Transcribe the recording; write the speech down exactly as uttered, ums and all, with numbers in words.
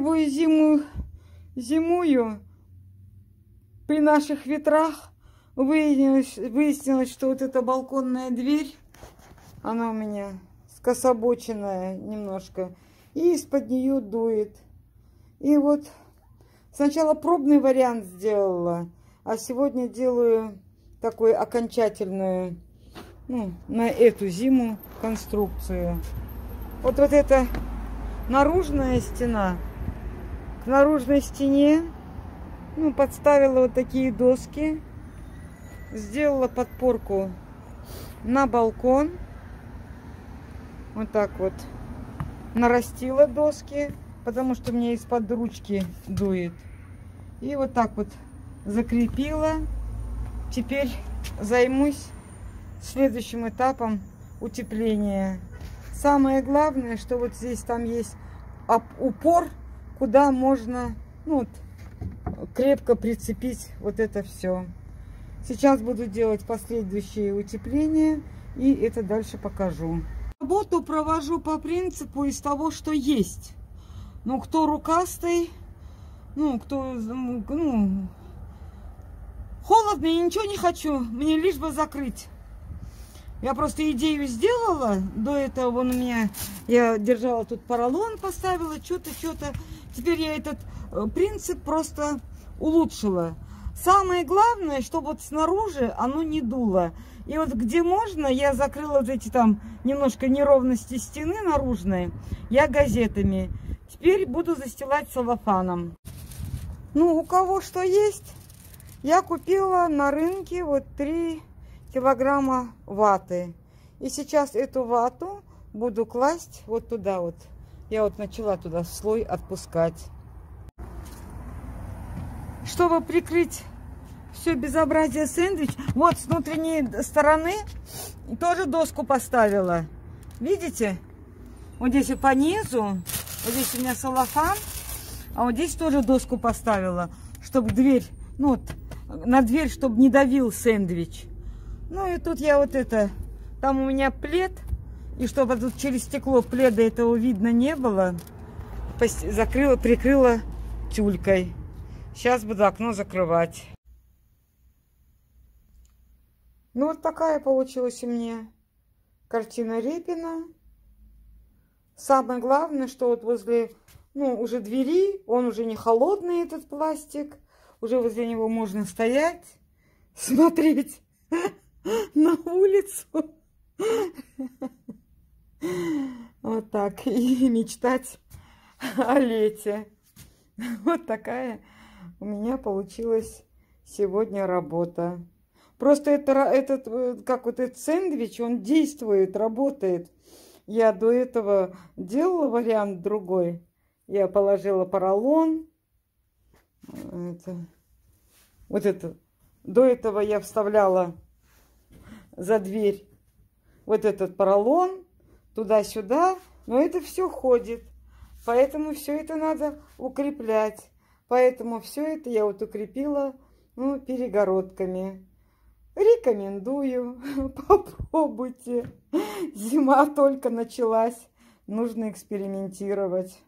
первую зиму, зимую при наших ветрах выяснилось, выяснилось, что вот эта балконная дверь, она у меня скособоченная немножко, и из-под нее дует. И вот сначала пробный вариант сделала, а сегодня делаю такую окончательную, ну, на эту зиму конструкцию. Вот, вот эта наружная стена, к наружной стене, ну, подставила вот такие доски, сделала подпорку на балкон, вот так вот, нарастила доски, потому что мне из-под ручки дует, и вот так вот закрепила. Теперь займусь следующим этапом утепления. Самое главное, что вот здесь там есть упор, куда можно, ну, вот, крепко прицепить вот это все. Сейчас буду делать последующие утепления, и это дальше покажу. Работу провожу по принципу из того, что есть. Ну, кто рукастый, ну, кто, ну, холодно, я ничего не хочу, мне лишь бы закрыть. Я просто идею сделала, до этого вон у меня, я держала тут поролон, поставила, что-то, что-то. Теперь я этот принцип просто улучшила. Самое главное, чтобы вот снаружи оно не дуло. И вот где можно, я закрыла вот эти там немножко неровности стены наружной, я газетами. Теперь буду застилать целлофаном. Ну, у кого что есть, я купила на рынке вот три килограмма ваты. И сейчас эту вату буду класть вот туда вот. Я вот начала туда слой отпускать. Чтобы прикрыть все безобразие сэндвич, вот с внутренней стороны тоже доску поставила. Видите? Вот здесь и по низу, вот здесь у меня целлофан, а вот здесь тоже доску поставила, чтобы дверь, ну вот, на дверь, чтобы не давил сэндвич. Ну и тут я вот это, там у меня плед, и чтобы тут через стекло пледа этого видно не было, закрыла, прикрыла тюлькой. Сейчас буду окно закрывать. Ну вот такая получилась у меня картина Репина. Самое главное, что вот возле, ну, уже двери, он уже не холодный, этот пластик, уже возле него можно стоять, смотреть на улицу. Вот так. И мечтать о лете. Вот такая у меня получилась сегодня работа. Просто это, этот, как вот этот сэндвич, он действует, работает. Я до этого делала вариант другой. Я положила поролон. Это, вот это. До этого я вставляла за дверь вот этот поролон, туда-сюда, но это все ходит, поэтому все это надо укреплять, поэтому все это я вот укрепила, ну, перегородками. Рекомендую, попробуйте, зима только началась, нужно экспериментировать.